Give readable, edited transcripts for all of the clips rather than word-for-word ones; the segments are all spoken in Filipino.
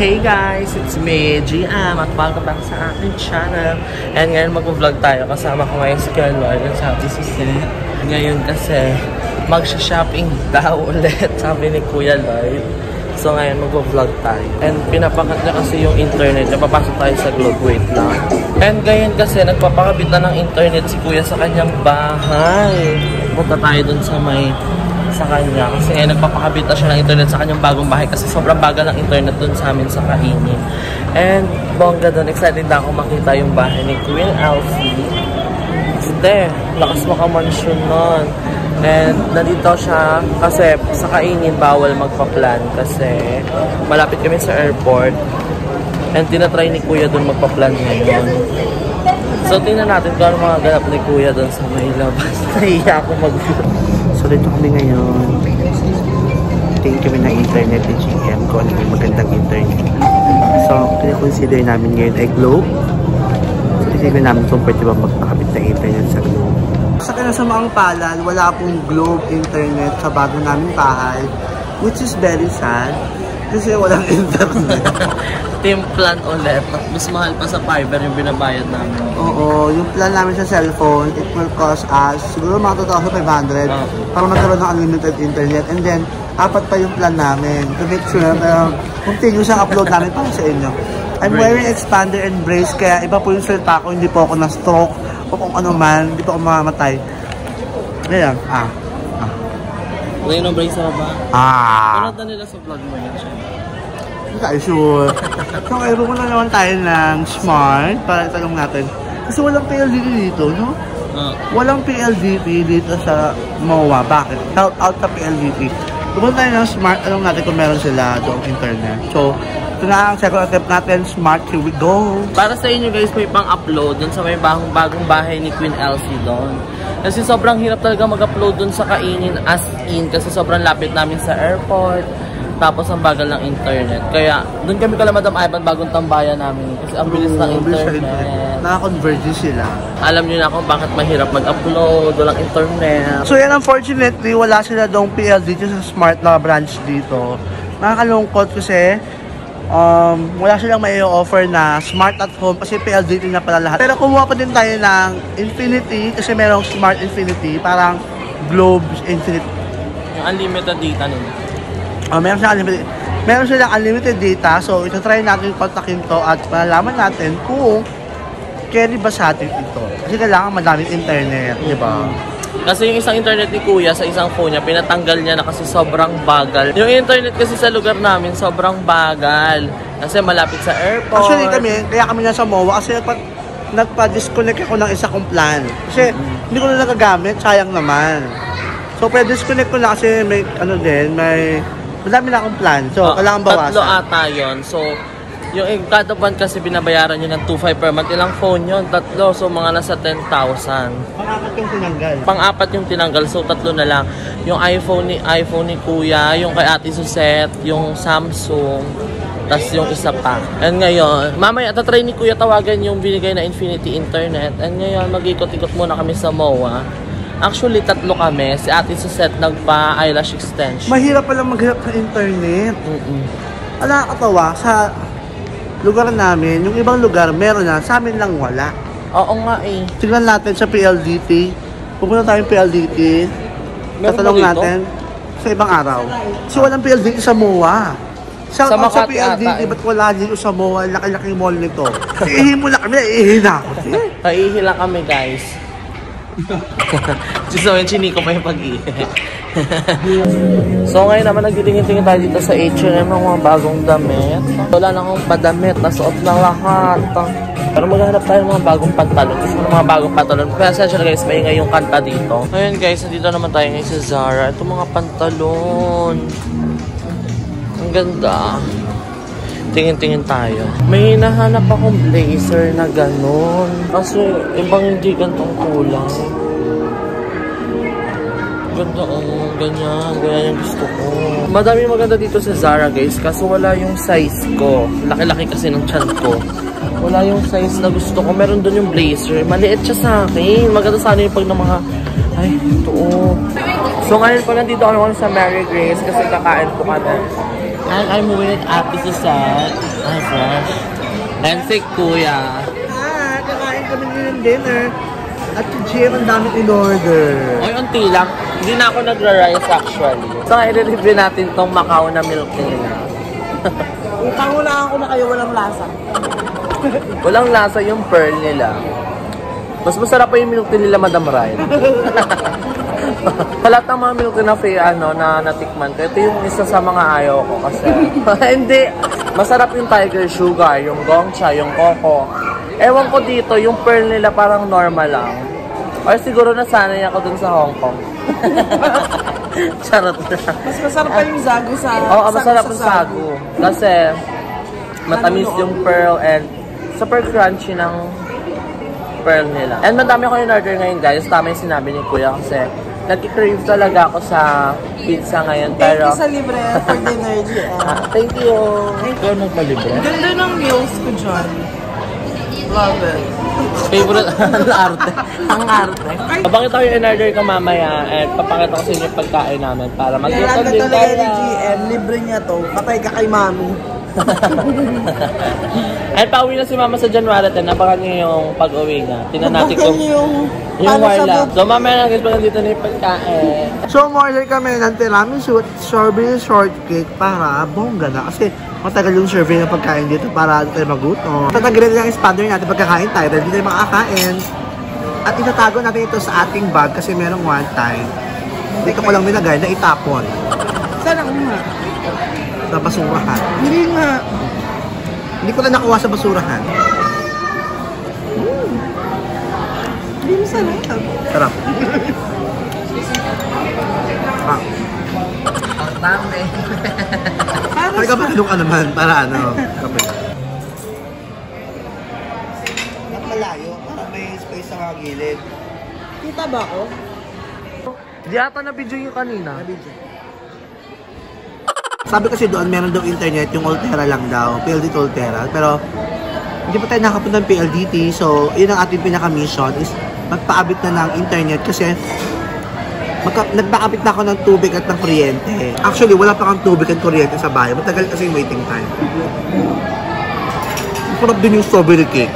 Hey guys, it's me, GM, at welcome back sa aking channel. And ngayon mag-vlog tayo, kasama ko ngayon si Kuya Lloyd at sabi si Seth. Ngayon kasi, magsha-shopping daw ulit, sabi ni Kuya Lloyd. So ngayon mag-vlog tayo. And pinapakat niya kasi yung internet, napapasok tayo sa Globe, wait lang. And ngayon kasi, nagpapakabit na ng internet si Kuya sa kanyang bahay. Punta tayo dun sa kanya kasi nagpapakabit na siya ng internet sa kanyang bagong bahay kasi sobrang bagal ng internet dun sa amin sa kainin. And bongga dun, excited na ako makita yung bahay ni Queen Elsie. Este, lakas makamansion nun. And nandito siya kasi sa kainin bawal magpa-plan kasi malapit kami sa airport. And tinatry ni Kuya dun magpa-plan ngayon. So tingnan natin kung ano mga ganap ni Kuya dun sa may labas. Nahiya ako mag-vlog. So dito kami ngayon. Tingin kami ng internet ni GM kung ano yung magandang internet. So kina-consider namin ngayon ay Globe. So tingnan namin kung pwede ba magpakabit ng internet sa Globe. Sa kinasamaang palad, wala pong Globe internet sa bago namin bahay. Which is very sad. Kasi walang internet. Team plan ulit. Mas mahal pa sa fiber yung binabayad namin. Oo, yung plan namin sa cellphone, it will cost us siguro mga 2,500 para magkaroon ng unlimited internet. And then, apat pa yung plan namin to make sure na continuous ang upload namin para sa inyo. I'm wearing expander and brace, kaya iba po yung salita ko, hindi po ako na-stroke o kung ano man, hindi po ako mamamatay. Ngayon, Ngayon ang brace na ba? Panood na nila sa vlog mo yun siya. Hindi tayo sure. So, ayun na naman tayo ng Smart para itanong natin. Kasi walang PLDT dito, no? Walang PLDT dito sa MOA. Bakit? Shout out sa PLDT. Pumunta tayo ng Smart, anong natin kung meron sila doong internet. So, ito na ang second attempt natin, Smart, here we go. Para sa inyo guys, may pang-upload dun sa may bagong bahay ni Queen Elsie doon. Kasi sobrang hirap talaga mag-upload dun sa kainin as in kasi sobrang lapit namin sa airport. Tapos ang bagal ng internet. Kaya doon kami kala Madam Ivan bagong tambayan namin kasi ang bilis ng internet. Naka-converge sila. Alam niyo na kung bakit mahirap mag-upload, walang internet. So yan, unfortunately, wala sila doong PLDT sa Smart na branch dito. Nakakalungkot kasi wala silang may offer na Smart at Home kasi PLDT na pala lahat. Pero kumuha pa din tayo ng Infinity kasi merong Smart Infinity, parang Globe Infinity. Yung unlimited data nila. Meron silang unlimited data, so ito-try natin kontakin to at malalaman natin kung carry ba sa atin ito. Kasi kailangan madaming internet, di ba? Kasi yung isang internet ni Kuya sa isang phone niya, pinatanggal niya na kasi sobrang bagal. Yung internet kasi sa lugar namin, sobrang bagal. Kasi malapit sa airport. Actually kaya kami nasa MOA kasi nagpa-disconnect ako ng isa kong plan. Kasi hindi ko na nagagamit, sayang naman. So pwede disconnect ko na kasi may madami na akong plan. So kailangan bawasan. Tatlo ata yun. So yung kada buwan kasi binabayaran nyo ng 2,500 per month. Ilang phone yun? Tatlo. So, mga nasa 10,000. Pang-apat yung tinanggal. Pang-apat yung tinanggal. So, tatlo na lang. Yung iPhone ni Kuya, yung kay Ate Susette, yung Samsung, tas yung isa pa. And ngayon, mamaya tatry ni Kuya tawagan yung binigay na Infinity Internet. And ngayon, mag-ikot-ikot muna kami sa MOA. Actually, tatlo kami. Si Ate Susette nagpa-eyelash extension. Mahirap palang maghirap sa internet. Nakakatawa sa lugar namin, yung ibang lugar meron na, sa amin lang wala. Oo nga eh. Tignan natin sa PLDT. Pupunta tayong PLDT. Tatanong natin sa ibang araw. So walang PLDT sa MOA. Sa PLDT, ba't wala dito sa MOA? Laki-laki mall nito. Iihi mo na kami, iihi na ako. Iihi lang kami guys. So yung chiniko pa yung pag-ihi. So ngayon naman nagtitingin-tingin tayo dito sa H&M ng mga bagong damit. Wala na akong padamit, nasuot lang lahat. Pero maghanap tayo ng mga bagong pantalon. Gusto mo ng mga bagong pantalon. Kaya essential guys, maingay yung kanta dito. Ngayon guys, nandito naman tayo ngayon sa Zara. Ito mga pantalon. Ang ganda. Tingin-tingin tayo. May hinahanap akong blazer na ganon. Kasi ibang hindi gantong kulay. Ganda ganyan yung gusto ko. Madami maganda dito sa Zara guys, kaso wala yung size ko. Laki-laki kasi ng tiyan ko. Wala yung size na gusto ko. Meron doon yung blazer. Maliit siya sa akin. Maganda sana yung pag ng mga Ay, ito. So ngayon po nandito ako sa Mary Grace kasi kakain po kami. And I'm with Ate Suzette. Ay, fresh. And si Kuya. Kakain kami ng dinner. At si Jim, ang dami in-order. Oy, unti lang. Hindi na ako nagra-rice actually. So, i-review natin tong Macau na milk tea nila. Ipangunahan ko na kayo, walang lasa. Walang lasa yung pearl nila. Mas masarap pa yung milk tea nila, Madam Ryan. Sa lahat ng mga milk tea na natikman ko, ito yung isa sa mga ayaw ko kasi. Hindi. Masarap yung Tiger Sugar, yung Gongcha, yung Coco. Ewan ko dito, yung pearl nila parang normal lang. Or siguro nasanay ako dun sa Hong Kong. Charot na. Mas masarap pa yung Zagu sa... Oo, masarap yung Zagu. Kasi matamis yung pearl and super crunchy ng pearl nila. And madami ko yung order ngayon guys. Tama yung sinabi ni Kuya kasi nag-crave talaga ako sa pizza ngayon. Pero... Thank you sa libre for dinner, GM. Thank you. Ikaw nagpalibre? Ganda ng meals ko dyan. Love it. Favorite ang arte. Ang arte. Papakita ko yung in-order ko mamaya at papakita ko sa inyo yung pagkain namin para mag-gutong din talaga ni GM. Libre niya to. Patay ka kay mami. At pauwi na si Mama sa January 10. Napakan niyo yung pag-uwi nga. Tingnan natin kung yung wala. So mamaya na guys, pag nandito na yung pagkain. So, umorder kami ng tiramisu at strawberry shortcake para bongga na. Kasi matagal yung survey ng pagkain dito para tayo magutom. Tatagalan lang yung expander natin pagkakain tayo dahil hindi tayo makakain. At itatago natin ito sa ating bag kasi merong one time. Dito ko lang nilagay na itapon. Sana ko nga. Sa basurahan. Hindi nga. Hindi ko na nakuha sa basurahan. Hindi mo sana. Sarap. Ang dami. Para ka makalong ka naman, para ano, kape. Malayo, para may space sa gilid. Kita ba ako? Di ata na-video yung kanina. Sabi kasi doon, meron daw internet, yung Ultera lang daw, PLDT Ultera. Pero, hindi pa tayo nakapunta ng PLDT, so, yun ang ating pinaka-mission is magpaabit na ng internet kasi nagpaabit na ako ng tubig at ng kuryente. Actually, wala pa kang tubig at kuryente sa bahay. Matagal kasi yung waiting time. Sarap din yung strawberry cake.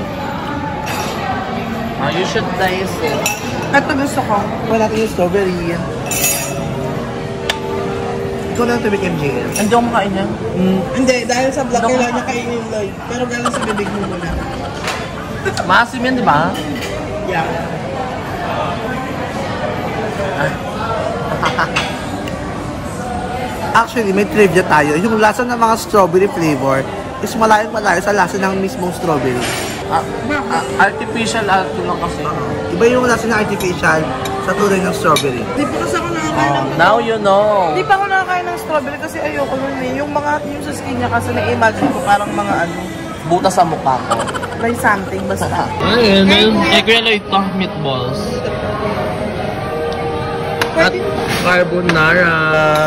You should taste it. Ito gusto ko. Wala natin yung strawberry. Ikaw lang tubig, MJL. Hindi ako makain yan. Hindi, dahil sa vlog kailangan niya kainin yung Lloyd. Pero galing sa bibig mo muna. Maasim yan, di ba? Yeah. Actually, may trivia tayo. Yung lasa ng mga strawberry flavor is malayo-malayo sa lasa ng mismong strawberry. Artificial lang kasi. Iba yung lasa ng artificial sa tunay ng strawberry. Hindi pa kasi ako nakakain ng... Now you know. Hindi pa ako nakakain ng strawberry kasi ayoko nun eh. Yung sa skin niya kasi na-imagine ko parang mga ano. Butas sa mukha ko. May something basta. Ayun, equal ito, meatballs. At carbonara.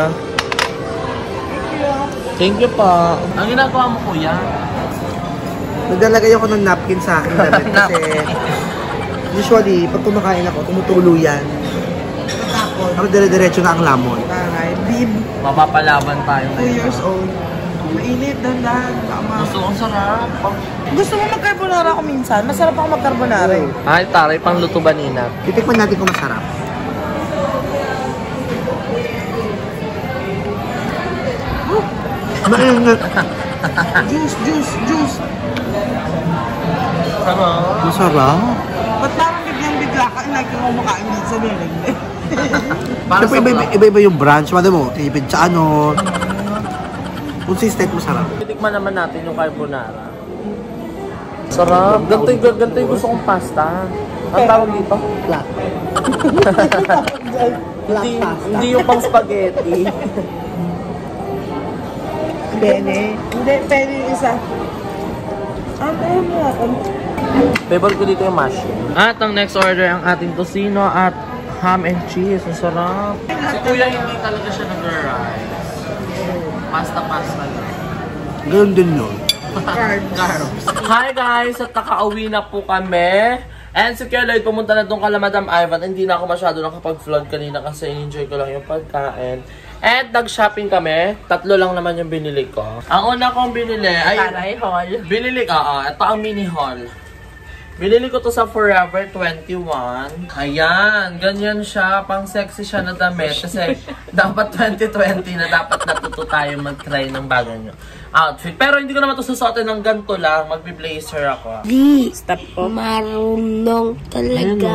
Thank you po. Ang ginagawa mo, kuya? Naglalagay ako ng napkin sa akin damit kasi usually, pag kumakain ako, tumutulo yan. Ako dire-diretso na ang lamon. Taray, bib. Mapapalaban tayo 2 years old. Mainit, dandan. Gusto kong sarap. Gusto mo mag-carbonara ako minsan? Masarap ako mag-carbonara eh. Ay, taray, pang luto ba nina? Titikman natin kung masarap. Mainit. Juice. Sarap. Masarap. Ba't parang biglang-bigla ka like yung kumakain din sa nilig? Siyempre, iba-iba yung branch. Mada mo, tinipid sa ano. Consistent, masarap. Titikman naman natin yung carbonara. Sarap. Ganito yung gusto kong pasta. Ang tawag dito? Flat. Hindi yung pang spaghetti. Pene. Hindi, pene yung isa. Ano mo ako? Favorite ko dito yung mushroom. At ang next order ang ating tocino at ham and cheese. Ang sarap. Si kuya hindi talaga siya nag-rice. Pasta lang. Ganun din yun. Carbs. Hi guys! At nakauwi na po kami. And si Kuya Lloyd, pumunta na doon kala Madam Ivan. Hindi na ako masyado nakapag-vlog kanina kasi enjoy ko lang yung pagkain. And nag-shopping kami. 3 lang naman yung binili ko. Ang una kong binili ay... Taray Hall. Binili ko, ito ang mini haul. Binili ko to sa Forever 21. Ayan, ganyan siya. Pang sexy siya na damit. Kasi dapat 2020 na dapat natuto tayo mag-try ng bagay outfit. Pero hindi ko naman to susuotin ng ganito lang. Magbi-blazer ako. Di, stop po. Marunong talaga.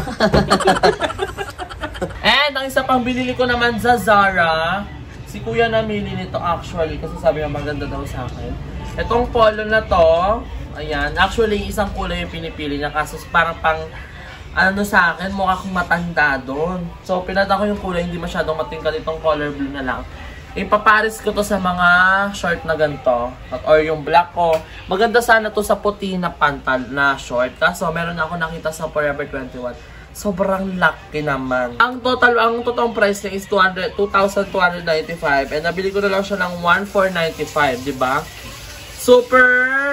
And ang isa pang binili ko naman sa Zara. Si Kuya namili nito actually. Kasi sabi niya maganda daw sa akin. Itong polo na to. Ayan, actually isang kulay yung pinipili niya kasi parang ano sa akin, mukha akong matanda doon. So pinata ko yung kulay, hindi masyadong matingkad itong color blue na lang. Ipaparis ko to sa mga short na ganito or yung black ko. Maganda sana to sa puti na pantal na short. Kaso meron ako nakita sa Forever 21. Sobrang laki naman. Ang totoong price niya is 2,295 and nabili ko na lang siya ng 1,495, di ba? Super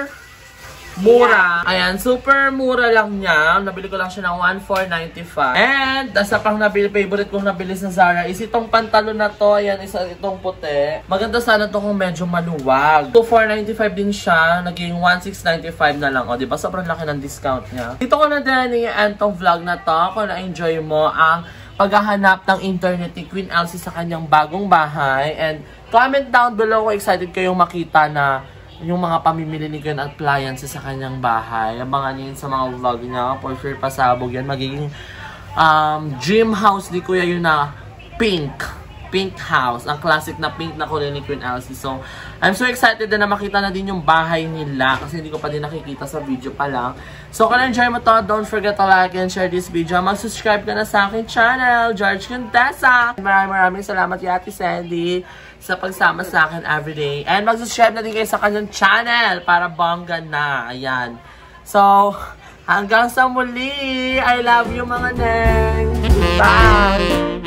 mura. Ayan, super mura lang niya. Nabili ko lang siya ng 1,495. And, asa pang nabili, favorite kong nabili sa Zara is itong pantalon na to. Ayan, itong puti. Maganda sana to kung medyo maluwag. 2,495 din siya. Naging 1,695 na lang. O, diba? Sobrang laki ng discount niya. Dito ko na din i-end tong vlog na to. Kung na-enjoy mo ang paghahanap ng internet ni Queen Elsie sa kanyang bagong bahay. And, comment down below kung excited kayong makita na yung mga pamimili ni Gwen appliances sa kanyang bahay. Abangan niyo sa mga vlog niya. For sure, pasabog yan. Magiging dream house ni Kuya yun na pink house. Ang classic na pink na kulay ni Queen Elsie. So, I'm so excited na makita na din yung bahay nila. Kasi hindi ko pa din nakikita sa video pa lang. So, kung na-enjoy mo to, don't forget to like and share this video. Mag-subscribe ka na sa aking channel, George Contessa. Maraming salamat kay Ate Sandy sa pagsama sa akin everyday. And mag-subscribe na din kayo sa kanyang channel para bongga na. Ayan. So, hanggang sa muli. I love you mga neng. Bye!